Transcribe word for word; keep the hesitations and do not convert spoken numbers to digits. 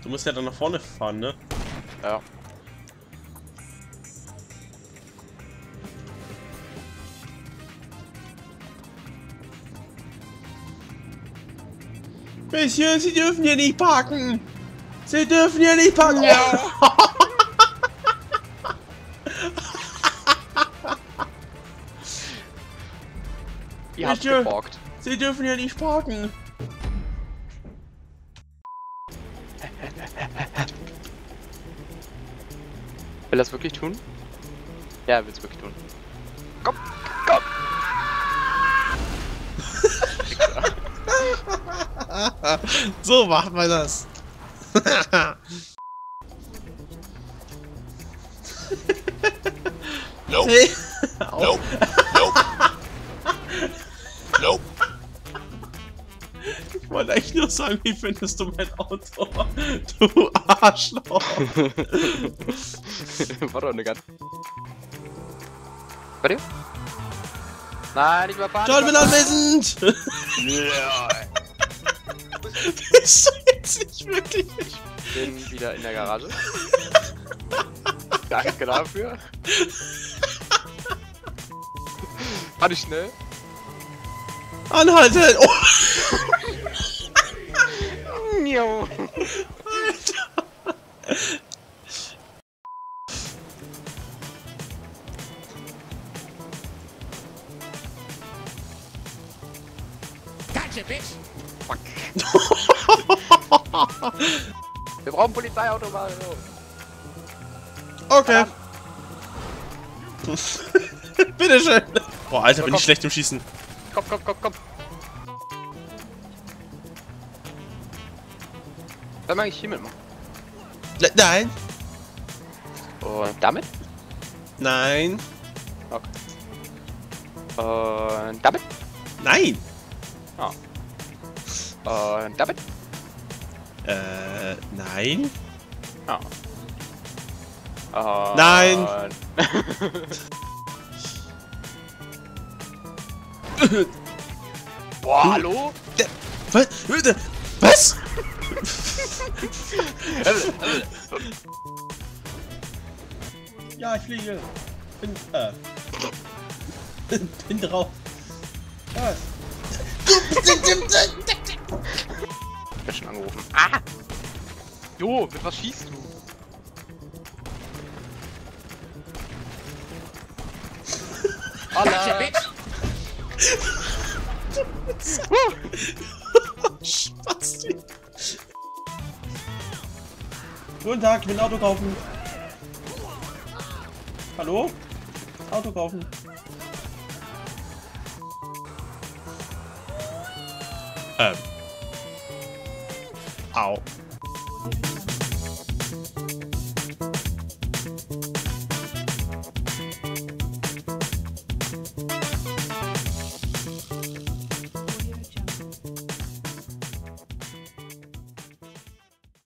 Du musst ja dann nach vorne fahren, ne? Ja. Monsieur, Sie dürfen hier nicht parken! Sie dürfen hier nicht parken! Ja. Ihr habt Monsieur, geborgt. Sie dürfen hier nicht parken! Will er es wirklich tun? Ja, er will es wirklich tun. Komm, komm! So macht man das! Nope. Hey. Nope. Nope. Nope. Ich wollte eigentlich nur sagen, wie findest du mein Auto? Du Arschloch! War doch eine ganz... Bei dir? Nein, nicht mehr fahren! John will anwesend! Ja. Bist du jetzt nicht wirklich? Ich bin wieder in der Garage. Danke dafür. War nicht schnell? Anhalten! Oh. Nio. Gotcha, bitch. Fuck. Wir brauchen Polizeiauto mal. Okay. Bitteschön. Boah, Alter, bin ich schlecht im Schießen. Komm, komm, komm, komm. Was mag ich hiermit machen? Ne- Nein. Und damit? Nein. Okay. Und damit? Nein. Oh. Und damit? Äh, nein. Oh. Und Nein. Boah, hallo? Was? Was? Ja, ich fliege. Bin, äh. Bin drauf. Was? Ich bin schon angerufen. Ah! Jo, mit was schießt du? Gotcha, bitch. Spasti. Guten Tag, ich will ein Auto kaufen. Hallo? Auto kaufen. Ähm. Au.